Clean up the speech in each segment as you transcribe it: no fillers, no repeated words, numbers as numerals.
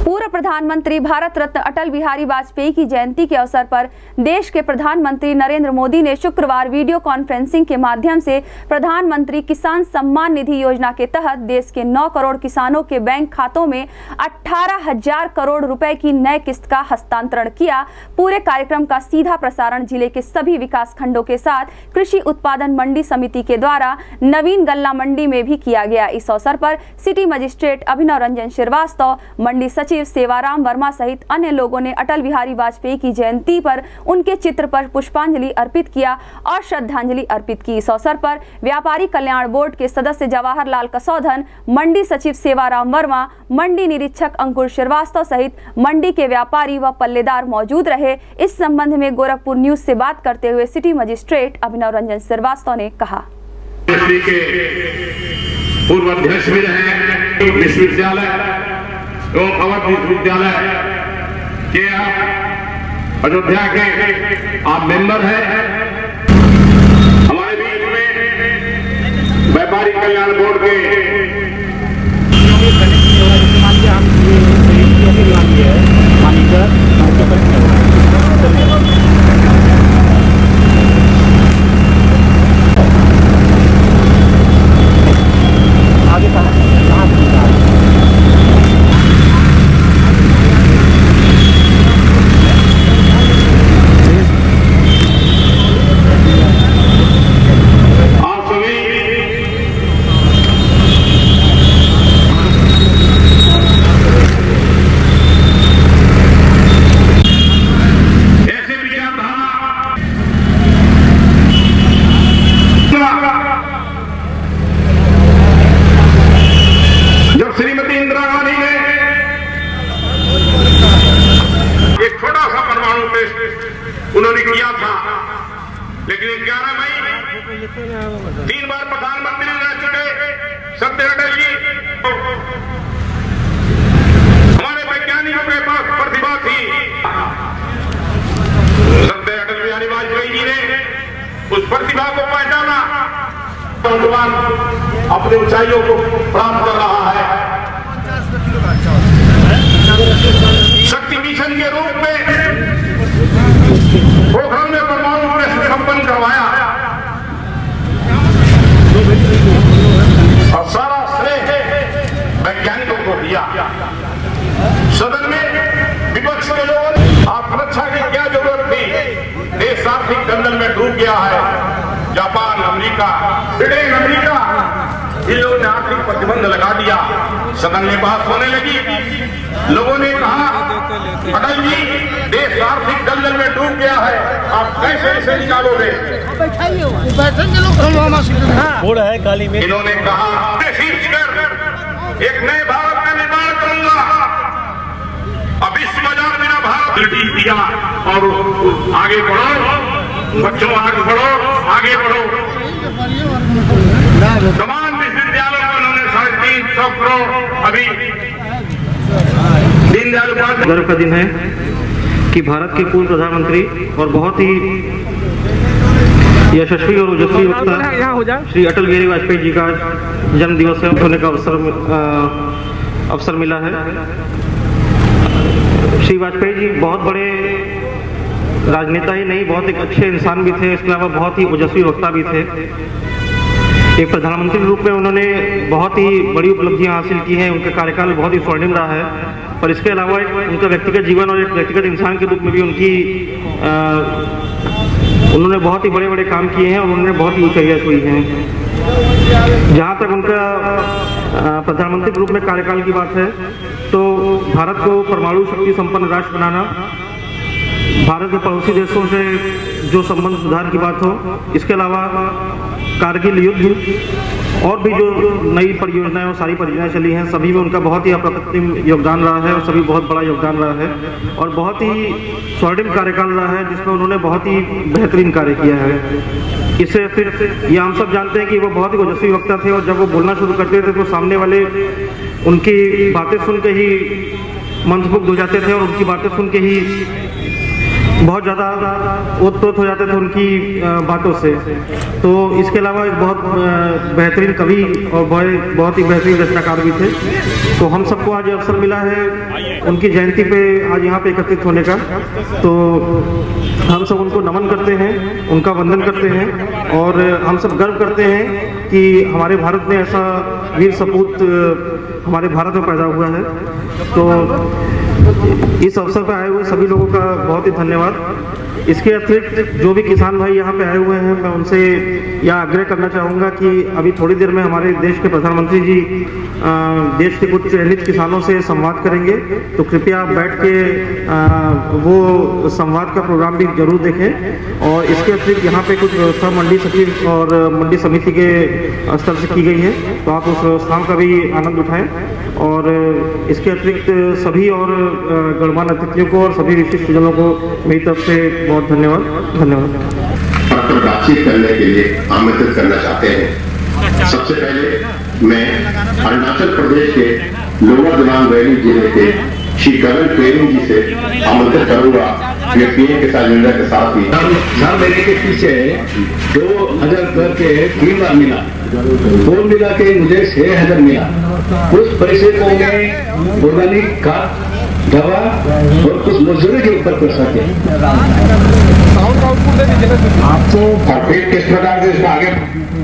पूर्व प्रधानमंत्री भारत रत्न अटल बिहारी वाजपेयी की जयंती के अवसर पर देश के प्रधानमंत्री नरेंद्र मोदी ने शुक्रवार वीडियो कॉन्फ्रेंसिंग के माध्यम से प्रधानमंत्री किसान सम्मान निधि योजना के तहत देश के 9 करोड़ किसानों के बैंक खातों में 18,000 करोड़ रुपए की नए किस्त का हस्तांतरण किया। पूरे कार्यक्रम का सीधा प्रसारण जिले के सभी विकास खंडों के साथ कृषि उत्पादन मंडी समिति के द्वारा नवीन गल्ला मंडी में भी किया गया। इस अवसर पर सिटी मजिस्ट्रेट अभिनव रंजन श्रीवास्तव, मंडी सचिव सेवाराम वर्मा सहित अन्य लोगों ने अटल बिहारी वाजपेयी की जयंती पर उनके चित्र पर पुष्पांजलि अर्पित किया और श्रद्धांजलि अर्पित की। इस अवसर पर व्यापारी कल्याण बोर्ड के सदस्य जवाहर लाल कसौधन, मंडी सचिव सेवाराम वर्मा, मंडी निरीक्षक अंकुर श्रीवास्तव सहित मंडी के व्यापारी व पल्लेदार मौजूद रहे। इस संबंध में गोरखपुर न्यूज से बात करते हुए सिटी मजिस्ट्रेट अभिनव रंजन श्रीवास्तव ने कहा। पूर्व अध्यक्ष भी रहे विश्वविद्यालय एवं अवध विश्वविद्यालय के आप अयोध्या के आप मेंबर हैं। हमारे बीच में व्यापारी कल्याण बोर्ड के उन्होंने किया था, लेकिन 11 मई 3 बार प्रधानमंत्री रह चुके सत्य अटल जी, हमारे वैज्ञानिकों के पास प्रतिभा थी। सत्य अटल बिहारी वाजपेयी जी ने उस प्रतिभा को पहचाना, नौजवान अपनी ऊंचाइयों को प्राप्त कर रहा है। शक्ति मिशन के रूप में पोखरण में परमाणु टेस्ट संपन्न करवाया और सारा श्रेय वैज्ञानिकों को दिया। सदन में विपक्ष के लोगों ने आप सुरक्षा की क्या जरूरत थी, देश आर्थिक दलदल में डूब गया है। जापान, अमेरिका, ब्रिटेन, अमेरिका, इन लोगों ने आर्थिक प्रतिबंध लगा दिया। सदन में बात होने लगी, लोगों ने कहा अटल जी देश आर्थिक दलदल में डूब गया है, आप कैसे इसे निकालोगे? है काली में इन्होंने कहा शीर्ष कर एक नए भारत का निर्माण करूंगा, अब विश्व बाजार मेरा भारत दिया और आगे बढ़ो बच्चों, आगे बढ़ो, आगे बढ़ो। तमाम विश्वविद्यालयों को उन्होंने 350 करोड़ अभी दीनदयाल उपाध्याय। गर्व का दिन है कि भारत के पूर्व प्रधानमंत्री और बहुत ही यशस्वी और ओजस्वी वक्ता श्री अटल बिहारी वाजपेयी जी का जन्म दिवस होने का अवसर मिला है। श्री वाजपेयी जी बहुत बड़े राजनेता ही नहीं, बहुत एक अच्छे इंसान भी थे, इसके अलावा बहुत ही ओजस्वी वक्ता भी थे। एक प्रधानमंत्री के रूप में उन्होंने बहुत ही बड़ी उपलब्धियां हासिल की हैं, उनका कार्यकाल बहुत ही स्वर्णिम रहा है। पर इसके अलावा उनका व्यक्तिगत जीवन और एक व्यक्तिगत इंसान के रूप में भी उन्होंने बहुत ही बड़े बड़े काम किए हैं और उन्होंने बहुत ही ऊंचाइयां छुई हैं। जहाँ तक उनका प्रधानमंत्री के रूप में कार्यकाल की बात है, तो भारत को परमाणु शक्ति संपन्न राष्ट्र बनाना, भारत के पड़ोसी देशों से जो संबंध सुधार की बात हो, इसके अलावा कारगिल युद्ध और भी जो नई परियोजनाएं और सारी परियोजनाएं चली हैं, सभी में उनका बहुत ही अप्रतिम योगदान रहा है और सभी बहुत बड़ा योगदान रहा है और बहुत ही स्वर्णिम कार्यकाल रहा है, जिसमें उन्होंने बहुत ही बेहतरीन कार्य किया है। इससे फिर ये हम सब जानते हैं कि वो बहुत ही ओजस्वी वक्ता थे और जब वो बोलना शुरू करते थे तो सामने वाले उनकी बातें सुन के ही मंत्रमुग्ध हो जाते थे और उनकी बातें सुन के ही बहुत ज़्यादा ओतप्रोत हो जाते थे उनकी बातों से। तो इसके अलावा एक बहुत बेहतरीन कवि और बहुत ही बेहतरीन रचनाकार भी थे। तो हम सबको आज अवसर मिला है उनकी जयंती पे आज यहाँ पे एकत्रित होने का। तो हम सब उनको नमन करते हैं, उनका वंदन करते हैं और हम सब गर्व करते हैं कि हमारे भारत में ऐसा वीर सपूत हमारे भारत में पैदा हुआ है। तो इस अवसर पर आए हुए सभी लोगों का बहुत ही धन्यवाद। इसके अतिरिक्त जो भी किसान भाई यहाँ पे आए हुए हैं, मैं उनसे यह आग्रह करना चाहूँगा कि अभी थोड़ी देर में हमारे देश के प्रधानमंत्री जी देश के कुछ चयनित किसानों से संवाद करेंगे, तो कृपया आप बैठ के वो संवाद का प्रोग्राम भी जरूर देखें। और इसके अतिरिक्त यहाँ पे कुछ व्यवस्था मंडी सचिव और मंडी समिति के स्तर से की गई है, तो आप उस व्यवस्थाओं का भी आनंद उठाएं। और इसके अतिरिक्त सभी और गणमान्य अतिथियों को और सभी विशिष्ट जनों को मेरी तरफ से बहुत धन्यवाद। बातचीत करने के लिए आमंत्रित करना चाहते हैं। सबसे पहले मैं अरुणाचल प्रदेश के लोअर दिबांग वैली जिले के श्री करण पेरिंग जी से आमंत्रित करूंगा। ये पीएम किसान योजना के साथ ही मेरे के पीछे 2000 घर के 3 बार मिला, 2 मिला के मुझे 6000 मिला। उस पैसे को मैं ऑर्गेनिक खाद, दवा और कुछ मजदूरी के ऊपर कर सके। आपको फिर किस प्रकार से इसका आगे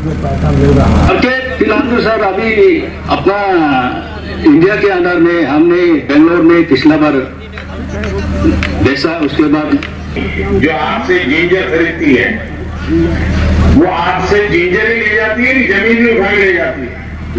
फिलहाल सर अभी अपना इंडिया के अंदर में हमने बेंगलोर में पिछला बार बेचा, उसके बाद जो आपसे जिंजर खरीदती है वो आपसे जिंजर ही ले जाती है, जमीन भी उठाई ले जाती है।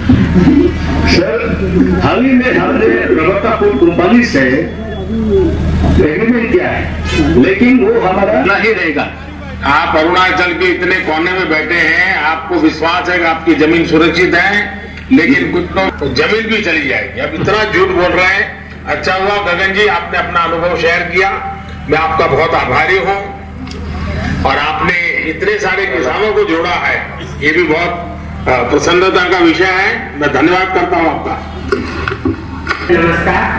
सर हाल ही में हमने रबतापुर कंपनी से एग्रीमेंट किया है, लेकिन वो हमारा नहीं रहेगा। आप अरुणाचल के इतने कोने में बैठे हैं, आपको विश्वास है कि आपकी जमीन सुरक्षित है, लेकिन कुछ तो जमीन भी चली जाएगी। अब इतना झूठ बोल रहे हैं। अच्छा हुआ गगन जी आपने अपना अनुभव शेयर किया, मैं आपका बहुत आभारी हूँ। और आपने इतने सारे किसानों को जोड़ा है, ये भी बहुत प्रसन्नता का विषय है। मैं धन्यवाद करता हूँ आपका। नमस्कार।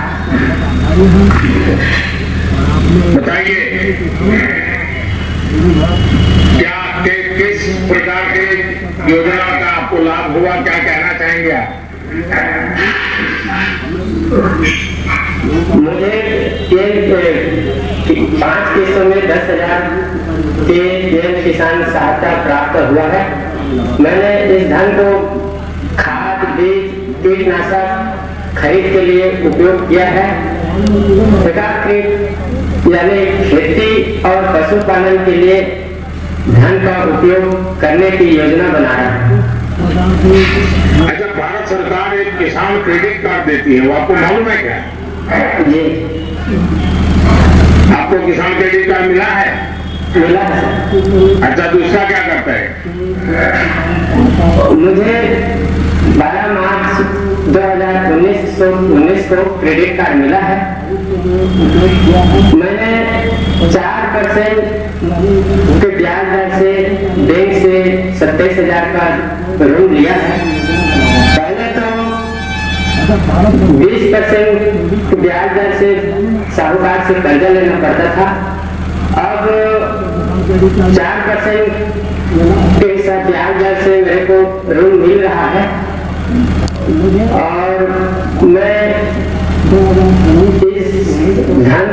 बताइए क्या किस प्रकार के योजना का आपको लाभ हुआ, क्या कहना चाहेंगे आप? मुझे 5 किस्तों में 10,000 के पीएम किसान सहायता प्राप्त हुआ है। मैंने इस धन को खाद, बीज, कीटनाशक खरीद के लिए उपयोग किया है। यानी खेती और पशुपालन के लिए धन का उपयोग करने की योजना बनाया है। अच्छा, भारत सरकार एक किसान क्रेडिट कार्ड देती है, वो आपको मालूम है क्या? जी, आपको किसान क्रेडिट कार्ड मिला है? मिला है। अच्छा, दूसरा क्या करता है? मुझे 12 मार्च 2019 को क्रेडिट कार्ड मिला है। मैंने 4% के ब्याज दर से बैंक से 27,000 का ऋण लिया है। पहले तो 20% के ब्याज दर से साहूकार से कर्जा लेना पड़ता था। अब 4% के ब्याज दर से मेरे को ऋण मिल रहा है। और मैं इस धन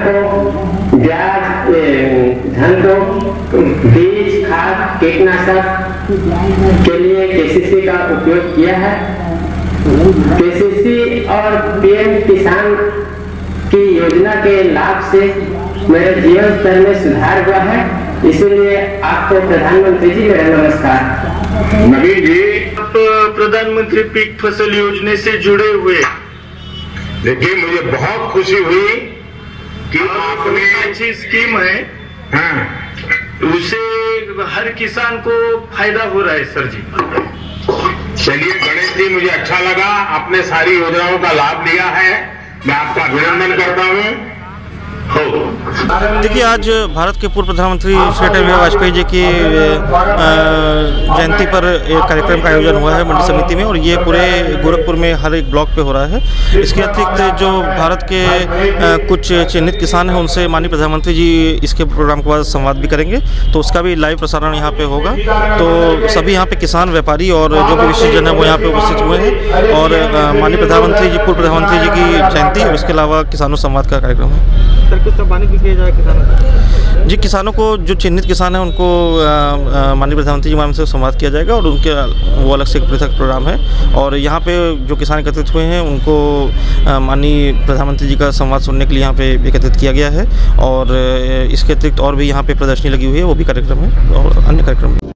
को बीज, खाद, कीटनाशक के लिए केसीसी का उपयोग किया है। केसीसी और पीएम किसान की योजना के लाभ से मेरे जीवन स्तर में सुधार हुआ है। इसलिए आपको प्रधानमंत्री जी मेरा नमस्कार। नवीन जी, प्रधानमंत्री पीक फसल योजना से जुड़े हुए, देखिए मुझे बहुत खुशी हुई कि आपने अच्छी स्कीम है। हाँ, उससे हर किसान को फायदा हो रहा है सर जी। चलिए गणेश जी, मुझे अच्छा लगा आपने सारी योजनाओं का लाभ लिया है। मैं आपका अभिनंदन करता हूँ। देखिए, आज भारत के पूर्व प्रधानमंत्री श्री अटल बिहारी वाजपेयी जी की जयंती पर एक कार्यक्रम का आयोजन हुआ है मंडी समिति में, और ये पूरे गोरखपुर में हर एक ब्लॉक पे हो रहा है। इसके अतिरिक्त जो भारत के कुछ चिन्हित किसान हैं उनसे माननीय प्रधानमंत्री जी इसके प्रोग्राम के बाद संवाद भी करेंगे, तो उसका भी लाइव प्रसारण यहाँ पे होगा। तो सभी यहाँ पे किसान, व्यापारी और जो भी विशेषजन है वो यहाँ पे उपस्थित हुए हैं, और माननीय प्रधानमंत्री जी, पूर्व प्रधानमंत्री जी की जयंती और इसके अलावा किसानों संवाद का कार्यक्रम है। सर, कुछ सम्मानित भी किया जाए किसानों को? जी, किसानों को, जो चिन्हित किसान हैं उनको माननीय प्रधानमंत्री जी माध्यम से संवाद किया जाएगा, और उनके वो अलग से एक पृथक प्रोग्राम है। और यहाँ पे जो किसान एकत्रित हुए हैं उनको माननीय प्रधानमंत्री जी का संवाद सुनने के लिए यहाँ पे एकत्रित किया गया है, और इसके अतिरिक्त और भी यहाँ पे प्रदर्शनी लगी हुई है, वो भी कार्यक्रम है और अन्य कार्यक्रम भी।